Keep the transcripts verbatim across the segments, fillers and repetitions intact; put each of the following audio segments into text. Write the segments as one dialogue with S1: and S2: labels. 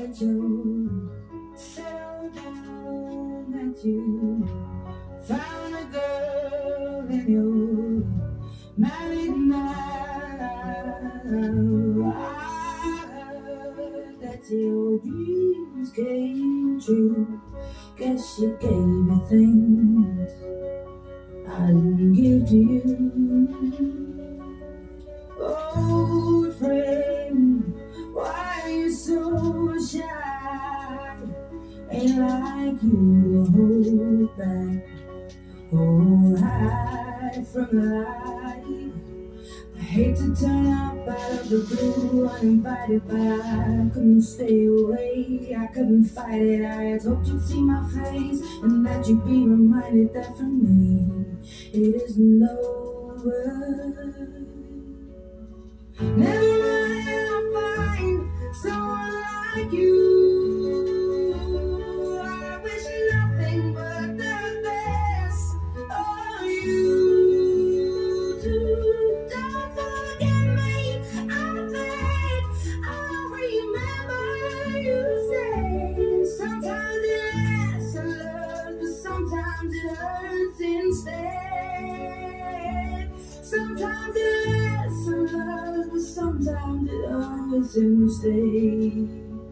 S1: that you settled down, that you found a girl and you're married now. I heard that your dreams came true. Guess she gave you things I didn't give to you. Old friend, why are you so shy? Ain't like you to hold back or hide from the light. I hate to turn up out of the blue uninvited, but I couldn't stay away. I couldn't fight it. I had hoped you'd see my face and that you'd be reminded that for me it isn't over. Never mind, I'll find someone like you. I wish nothing but the best of you too. Don't forget me, I beg. I'll remember you say sometimes it lasts a love, but sometimes it hurts instead. Sometimes it lasts a love, but sometimes it hurts instead.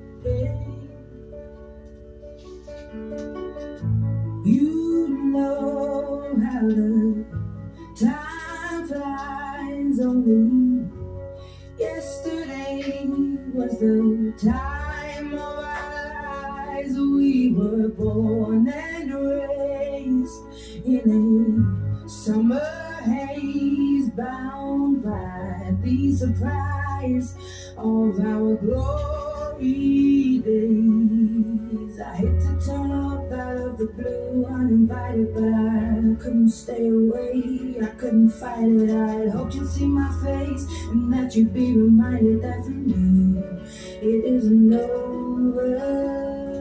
S1: You know how the time flies. Only yesterday was the time of our lives. We were born and raised in a summer haze, bound by the surprise of our glory days. I hate to turn up out of the blue uninvited, but I couldn't stay away. I couldn't fight it. I had hoped you'd see my face and that you'd be reminded that for me it isn't over.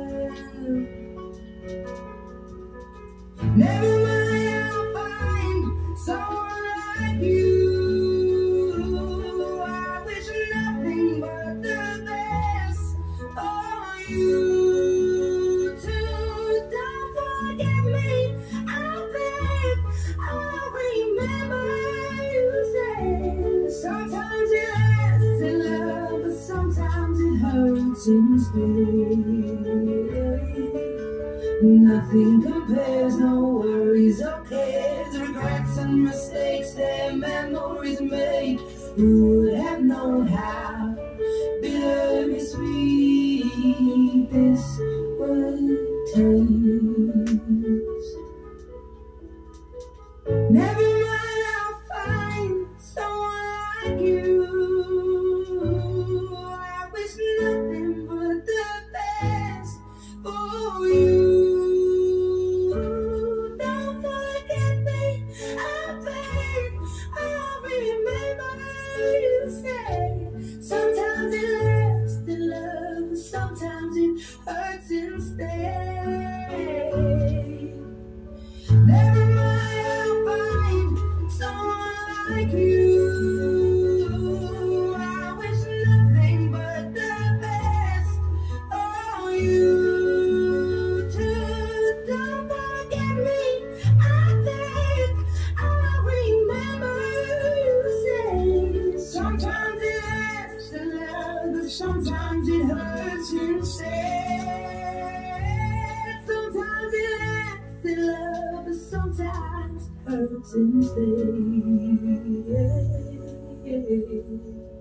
S1: Never mind, I'll find someone like you. I wish nothing but the best for you too. Don't forget me, I beg. I'll remember you say sometimes it lasts in love, but sometimes it hurts instead. Nothing compares, no worries or cares, regrets and mistakes, their memories made. Who would have known how bitterly sweet this would taste? Never mind, I'll find someone like you. I wish nothing but the best for you. Sometimes it lasts in love, sometimes it hurts instead. Never mind, I'll find someone like you. I wish nothing but the best for you too. Don't forget me, I beg. I'll remember you say sometimes it lasts in love, but sometimes it hurts instead. Sometimes it lasts in love, but sometimes hurts instead.